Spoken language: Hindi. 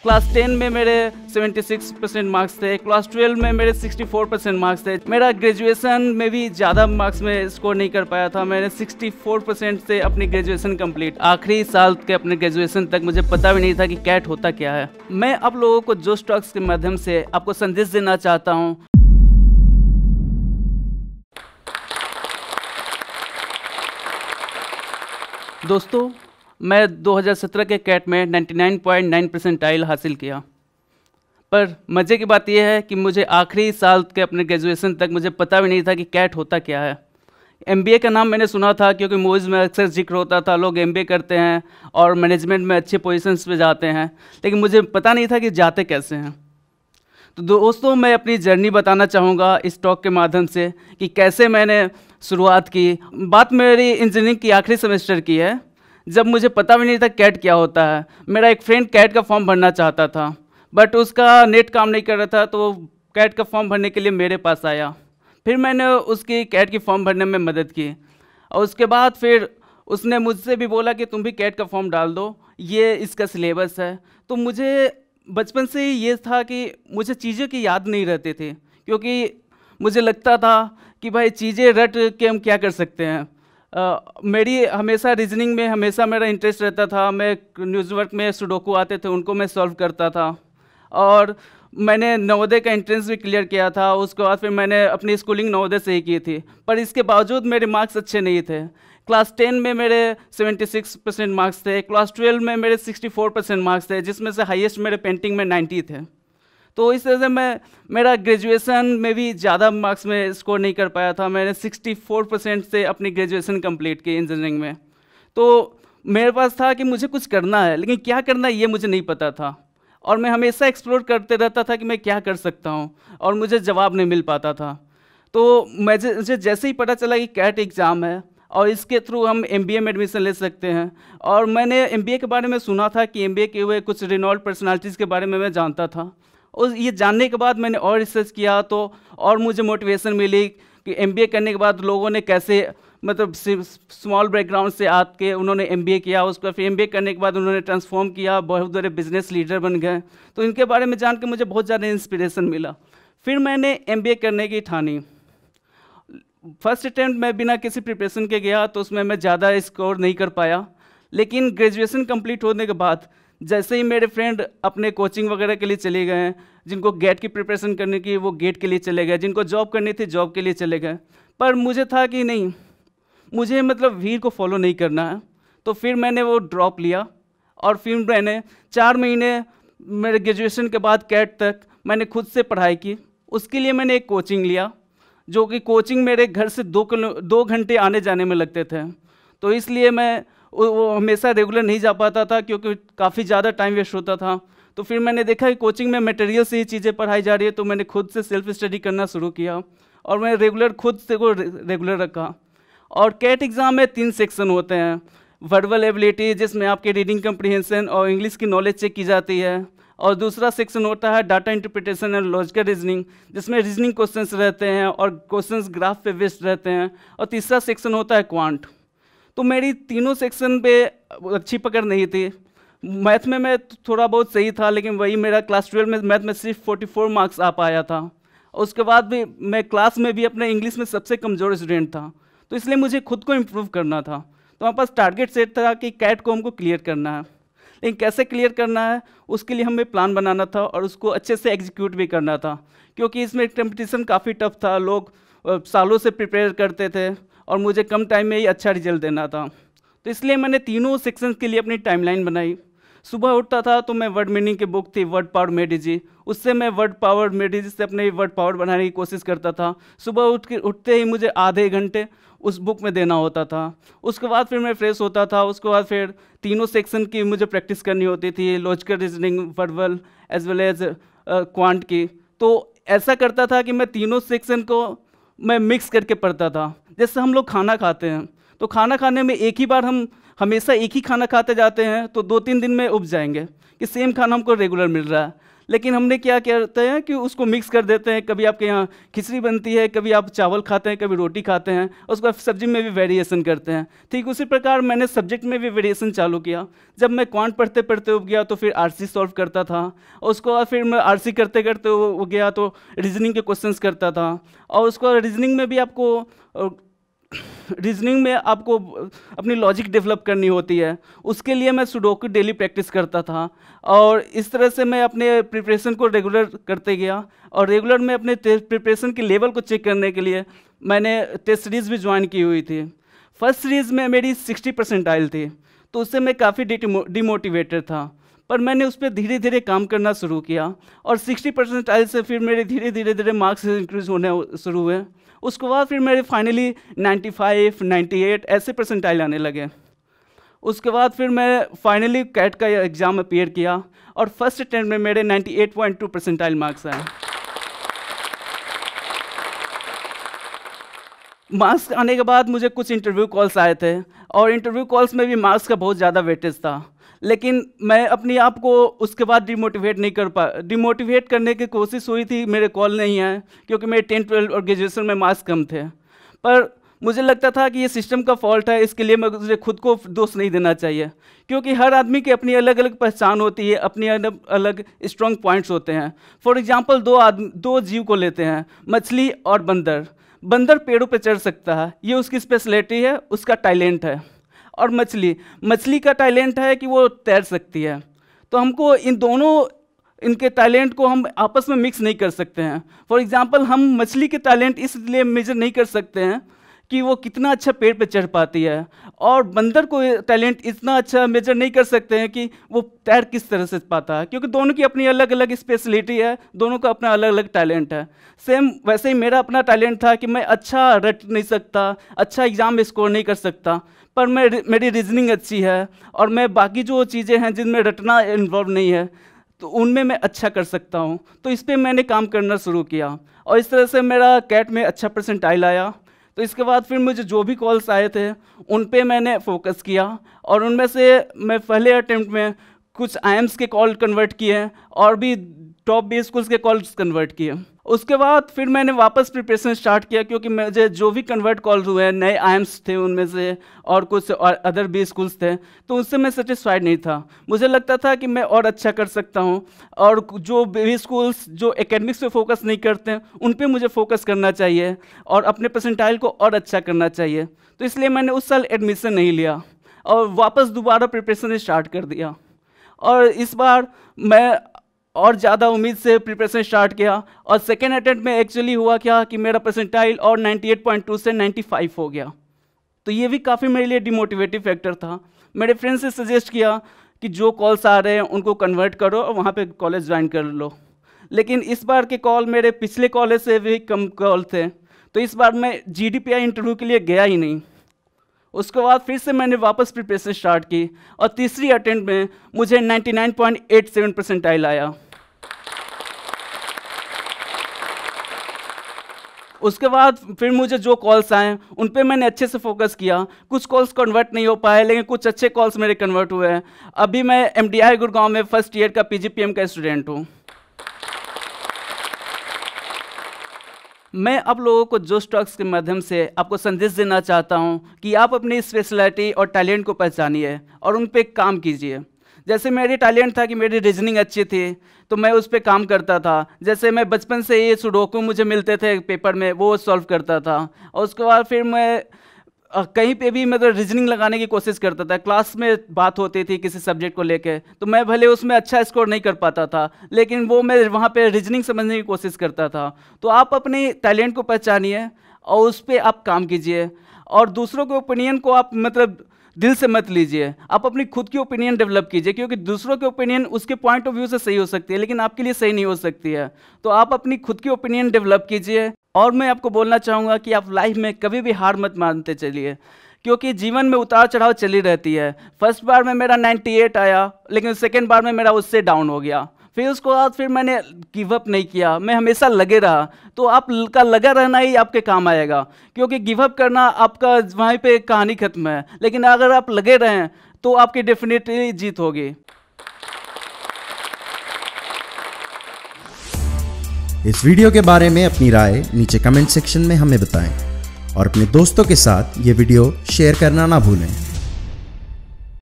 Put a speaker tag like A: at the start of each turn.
A: क्लास 10 में मेरे 76% मार्क्स थे, क्लास 12 में मेरे 64% मार्क्स थे। मेरा ग्रेजुएशन में भी ज़्यादा मार्क्स में स्कोर नहीं कर पाया था। मैंने 64% से अपनी ग्रेजुएशन कंप्लीट, आखिरी साल के अपने ग्रेजुएशन तक मुझे पता भी नहीं था कि कैट होता क्या है। मैं आप लोगों को जोश टॉक्स के माध्यम से आपको संदेश देना चाहता हूँ। दोस्तों, मैं 2017 के कैट में 99.9 परसेंटाइल हासिल किया, पर मज़े की बात यह है कि मुझे आखिरी साल के अपने ग्रेजुएशन तक मुझे पता भी नहीं था कि कैट होता क्या है। एमबीए का नाम मैंने सुना था क्योंकि मूवीज़ में अक्सर जिक्र होता था, लोग एमबीए करते हैं और मैनेजमेंट में अच्छे पोजीशंस पे जाते हैं, लेकिन मुझे पता नहीं था कि जाते कैसे हैं। तो दोस्तों, मैं अपनी जर्नी बताना चाहूँगा इस टॉक के माध्यम से कि कैसे मैंने शुरुआत की। बात मेरी इंजीनियरिंग की आखिरी सेमेस्टर की है, जब मुझे पता भी नहीं था कैट क्या होता है। मेरा एक फ्रेंड कैट का फॉर्म भरना चाहता था, बट उसका नेट काम नहीं कर रहा था, तो वो कैट का फॉर्म भरने के लिए मेरे पास आया। फिर मैंने उसकी कैट की फॉर्म भरने में मदद की, और उसके बाद फिर उसने मुझसे भी बोला कि तुम भी कैट का फॉर्म डाल दो, ये इसका सिलेबस है। तो मुझे बचपन से ही ये था कि मुझे चीज़ों की याद नहीं रहती थी, क्योंकि मुझे लगता था कि भाई चीज़ें रट के हम क्या कर सकते हैं। मेरी हमेशा रीजनिंग में हमेशा मेरा इंटरेस्ट रहता था। मैं न्यूज़वर्क में सुडोकू आते थे, उनको मैं सॉल्व करता था, और मैंने नवोदय का एंट्रेंस भी क्लियर किया था। उसके बाद फिर मैंने अपनी स्कूलिंग नवोदय से ही की थी, पर इसके बावजूद मेरे मार्क्स अच्छे नहीं थे। क्लास 10 में मेरे 76% मार्क्स थे, क्लास 12 में मेरे 64% मार्क्स थे, जिसमें से हाईएस्ट मेरे पेंटिंग में 90 थे। तो इस तरह से मेरा ग्रेजुएशन में भी ज़्यादा मार्क्स में स्कोर नहीं कर पाया था। मैंने 64% से अपनी ग्रेजुएशन कंप्लीट की इंजीनियरिंग में। तो मेरे पास था कि मुझे कुछ करना है, लेकिन क्या करना है ये मुझे नहीं पता था, और मैं हमेशा एक्सप्लोर करते रहता था कि मैं क्या कर सकता हूँ, और मुझे जवाब नहीं मिल पाता था। तो मुझे जैसे ही पता चला कि कैट एग्ज़ाम है और इसके थ्रू हम एमबीए में एडमिशन ले सकते हैं, और मैंने एमबीए के बारे में सुना था कि एमबीए के हुए कुछ रिनॉल्ड पर्सनालिटीज़ के बारे में मैं जानता था। और ये जानने के बाद मैंने और रिसर्च किया, तो और मुझे मोटिवेशन मिली कि एमबीए करने के बाद लोगों ने कैसे, मतलब स्मॉल बैकग्राउंड से आके उन्होंने एमबीए किया, उसको फिर एमबीए करने के बाद उन्होंने ट्रांसफॉर्म किया, बहुत बड़े बिजनेस लीडर बन गए। तो इनके बारे में जान के मुझे बहुत ज़्यादा इंस्पिरेशन मिला। फिर मैंने एमबीए करने की ठानी। फर्स्ट अटैम्प्ट में बिना किसी प्रिपरेशन के गया, तो उसमें मैं ज़्यादा स्कोर नहीं कर पाया, लेकिन ग्रेजुएशन कंप्लीट होने के बाद जैसे ही मेरे फ्रेंड अपने कोचिंग वगैरह के लिए चले गए, जिनको गेट की प्रिपरेशन करने की वो गेट के लिए चले गए, जिनको जॉब करनी थी जॉब के लिए चले गए, पर मुझे था कि नहीं, मुझे मतलब भीड़ को फॉलो नहीं करना है। तो फिर मैंने वो ड्रॉप लिया, और फिर मैंने 4 महीने मेरे ग्रेजुएशन के बाद कैट तक मैंने खुद से पढ़ाई की। उसके लिए मैंने एक कोचिंग लिया, जो कि कोचिंग मेरे घर से 2 घंटे आने जाने में लगते थे। तो इसलिए मैं वो हमेशा रेगुलर नहीं जा पाता था, क्योंकि काफ़ी ज़्यादा टाइम वेस्ट होता था। तो फिर मैंने देखा कि कोचिंग में मटेरियल से ही चीज़ें पढ़ाई जा रही है, तो मैंने खुद से सेल्फ स्टडी करना शुरू किया, और मैं रेगुलर खुद से को रेगुलर रखा। और कैट एग्ज़ाम में 3 सेक्शन होते हैं। वर्बल एबिलिटी, जिसमें आपकी रीडिंग कम्प्रीहेंशन और इंग्लिश की नॉलेज चेक की जाती है, और दूसरा सेक्शन होता है data interpretation and logical reasoning, जिसमें रीजनिंग क्वेश्चंस रहते हैं और क्वेश्चंस ग्राफ पे बेस्ड रहते हैं, और तीसरा सेक्शन होता है क्वांट। तो मेरी तीनों सेक्शन पे अच्छी पकड़ नहीं थी। मैथ में मैं थोड़ा बहुत सही था, लेकिन वही मेरा क्लास 12 में मैथ में सिर्फ 44 मार्क्स आ पाया था। उसके बाद भी मैं क्लास में भी अपने इंग्लिश में सबसे कमज़ोर स्टूडेंट था। तो इसलिए मुझे खुद को इम्प्रूव करना था। तो हमारे पास टारगेट सेट था कि कैट को हमको क्लियर करना है, लेकिन कैसे क्लियर करना है उसके लिए हमें प्लान बनाना था, और उसको अच्छे से एग्जीक्यूट भी करना था, क्योंकि इसमें कंपटीशन काफ़ी टफ था। लोग सालों से प्रिपेयर करते थे, और मुझे कम टाइम में ही अच्छा रिजल्ट देना था। तो इसलिए मैंने तीनों सेक्शंस के लिए अपनी टाइमलाइन बनाई। सुबह उठता था तो मैं वर्ड मीनिंग की बुक थी वर्ड पावर मेड इजी, उससे मैं वर्ड पावर मेड इजी से अपने वर्ड पावर बनाने की कोशिश करता था। सुबह उठते ही मुझे आधे घंटे उस बुक में देना होता था। उसके बाद फिर मैं फ्रेश होता था। उसके बाद फिर तीनों सेक्शन की मुझे प्रैक्टिस करनी होती थी, logical reasoning, verbal as well as quant की। तो ऐसा करता था कि मैं तीनों सेक्शन को मैं मिक्स करके पढ़ता था। जैसे हम लोग खाना खाते हैं, तो खाना खाने में एक ही बार हम हमेशा एक ही खाना खाते जाते हैं, तो 2-3 दिन में उब जाएंगे कि सेम खाना हमको रेगुलर मिल रहा है। लेकिन हमने क्या करते हैं कि उसको मिक्स कर देते हैं। कभी आपके यहाँ खिचड़ी बनती है, कभी आप चावल खाते हैं, कभी रोटी खाते हैं, उसके बाद सब्जी में भी वेरिएशन करते हैं। ठीक उसी प्रकार मैंने सब्जेक्ट में भी वेरिएशन चालू किया। जब मैं क्वांट पढ़ते पढ़ते उब गया तो फिर आरसी सॉल्व करता था, और उसके बाद फिर मैं आरसी करते करते वो गया तो रीजनिंग के क्वेश्चंस करता था। और उसको रीजनिंग में भी आपको अपनी लॉजिक डेवलप करनी होती है, उसके लिए मैं सुडोकू डेली प्रैक्टिस करता था। और इस तरह से मैं अपने प्रिपरेशन को रेगुलर करते गया, और रेगुलर में अपने प्रिपरेशन के लेवल को चेक करने के लिए मैंने टेस्ट सीरीज़ भी ज्वाइन की हुई थी। फर्स्ट सीरीज़ में मेरी 60 परसेंटाइल थी, तो उससे मैं काफ़ी डिमोटिवेटेड था, पर मैंने उस पर धीरे धीरे काम करना शुरू किया, और 60 परसेंटाइल से फिर मेरे धीरे धीरे मार्क्स इंक्रीज होने शुरू हुए। उसके बाद फिर मेरे फाइनली 95, 98 ऐसे परसेंटाइल आने लगे। उसके बाद फिर मैं फाइनली कैट का एग्ज़ाम अपीयर किया, और फर्स्ट अटेम्प्ट में मेरे 98.2 परसेंटाइल मार्क्स आए। मार्क्स आने के बाद मुझे कुछ इंटरव्यू कॉल्स आए थे, और इंटरव्यू कॉल्स में भी मार्क्स का बहुत ज़्यादा वेटेज था, लेकिन मैं अपने आप को उसके बाद डिमोटिवेट करने की कोशिश हुई थी, मेरे कॉल नहीं आए, क्योंकि मेरे 10, 12 और ग्रेजुएशन में मार्क्स कम थे। पर मुझे लगता था कि ये सिस्टम का फॉल्ट है, इसके लिए मुझे खुद को दोष नहीं देना चाहिए, क्योंकि हर आदमी की अपनी अलग अलग पहचान होती है, अपनी अलग अलग स्ट्रॉन्ग पॉइंट्स होते हैं। फॉर एग्जांपल दो जीव को लेते हैं, मछली और बंदर। बंदर पेड़ों पे चढ़ सकता है, ये उसकी स्पेशलिटी है, उसका टैलेंट है। और मछली का टैलेंट है कि वो तैर सकती है। तो हमको इनके टैलेंट को हम आपस में मिक्स नहीं कर सकते हैं। फॉर एग्जांपल हम मछली के टैलेंट इसलिए मेजर नहीं कर सकते हैं कि वो कितना अच्छा पेड़ पे चढ़ पाती है, और बंदर को टैलेंट इतना अच्छा मेजर नहीं कर सकते हैं कि वो तैर किस तरह से पाता है, क्योंकि दोनों की अपनी अलग अलग स्पेशलिटी है, दोनों का अपना अलग अलग टैलेंट है। सेम वैसे ही मेरा अपना टैलेंट था कि मैं अच्छा रट नहीं सकता, अच्छा एग्ज़ाम स्कोर नहीं कर सकता, पर मेरी रीजनिंग अच्छी है, और मैं बाकी जो चीज़ें हैं जिनमें रटना इन्वॉल्व नहीं है, तो उनमें मैं अच्छा कर सकता हूँ। तो इस पर मैंने काम करना शुरू किया, और इस तरह से मेरा कैट में अच्छा परसेंटाइल आया। तो इसके बाद फिर मुझे जो भी कॉल्स आए थे उन पे मैंने फोकस किया, और उनमें से मैं पहले अटेम्प्ट में कुछ आईएम्स के कॉल कन्वर्ट किए, और भी टॉप 20 स्कूल्स के कॉल्स कन्वर्ट किए। उसके बाद फिर मैंने वापस प्रिपरेशन स्टार्ट किया, क्योंकि मुझे जो भी कन्वर्ट कॉल हुए हैं नए आईएम्स थे उनमें से, और कुछ और अदर भी स्कूल्स थे, तो उससे मैं सेटिस्फाइड नहीं था। मुझे लगता था कि मैं और अच्छा कर सकता हूँ, और जो भी स्कूल्स जो एकेडमिक्स पे फोकस नहीं करते हैं उन पे मुझे फोकस करना चाहिए, और अपने परसेंटाइल को और अच्छा करना चाहिए। तो इसलिए मैंने उस साल एडमिशन नहीं लिया, और वापस दोबारा प्रिपरेशन स्टार्ट कर दिया। और इस बार मैं और ज़्यादा उम्मीद से प्रिपरेशन स्टार्ट किया, और सेकेंड अटेम्प्ट में एक्चुअली हुआ क्या कि मेरा परसेंटाइल और 98.2 से 95 हो गया। तो ये भी काफ़ी मेरे लिए डिमोटिवेटिव फैक्टर था। मेरे फ्रेंड्स से सजेस्ट किया कि जो कॉल्स आ रहे हैं उनको कन्वर्ट करो और वहाँ पे कॉलेज ज्वाइन कर लो, लेकिन इस बार के कॉल मेरे पिछले कॉलेज से भी कम कॉल थे, तो इस बार मैं GDPI इंटरव्यू के लिए गया ही नहीं। उसके बाद फिर से मैंने वापस प्रिपरेशन स्टार्ट की, और तीसरी अटेम्प्ट में मुझे 99.87 परसेंटाइल आया। उसके बाद फिर मुझे जो कॉल्स आए उन पे मैंने अच्छे से फोकस किया। कुछ कॉल्स कन्वर्ट नहीं हो पाए, लेकिन कुछ अच्छे कॉल्स मेरे कन्वर्ट हुए हैं। अभी मैं MDI गुड़गांव में फर्स्ट ईयर का PGPM का स्टूडेंट हूँ। मैं आप लोगों को जो स्टॉक्स के माध्यम से आपको संदेश देना चाहता हूं कि आप अपनी स्पेशलिटी और टैलेंट को पहचानिए और उन पे काम कीजिए। जैसे मेरी टैलेंट था कि मेरी रीजनिंग अच्छी थी, तो मैं उस पर काम करता था। जैसे मैं बचपन से ये सुडोकू मुझे मिलते थे पेपर में, वो सॉल्व करता था, और उसके बाद फिर मैं कहीं पे भी मतलब रीजनिंग लगाने की कोशिश करता था। क्लास में बात होती थी किसी सब्जेक्ट को लेके, तो मैं भले उसमें अच्छा स्कोर नहीं कर पाता था, लेकिन वो मैं वहाँ पे रीजनिंग समझने की कोशिश करता था। तो आप अपने टैलेंट को पहचानिए और उस पर आप काम कीजिए, और दूसरों के ओपिनियन को आप मतलब दिल से मत लीजिए। आप अपनी खुद की ओपिनियन डेवलप कीजिए, क्योंकि दूसरों की ओपिनियन उसके पॉइंट ऑफ व्यू से सही हो सकती है, लेकिन आपके लिए सही नहीं हो सकती है। तो आप अपनी खुद की ओपिनियन डेवलप कीजिए। और मैं आपको बोलना चाहूँगा कि आप लाइफ में कभी भी हार मत मानते चलिए, क्योंकि जीवन में उतार चढ़ाव चली रहती है। फर्स्ट बार में मेरा 98 आया, लेकिन सेकेंड बार में मेरा उससे डाउन हो गया। फिर उसके बाद फिर मैंने गिव अप नहीं किया, मैं हमेशा लगे रहा। तो आपका लगा रहना ही आपके काम आएगा, क्योंकि गिव अप करना आपका वहीं पे कहानी खत्म है, लेकिन अगर आप लगे रहें तो आपकी डेफिनेटली जीत होगी।
B: इस वीडियो के बारे में अपनी राय नीचे कमेंट सेक्शन में हमें बताएं और अपने दोस्तों के साथ ये वीडियो शेयर करना ना भूलें।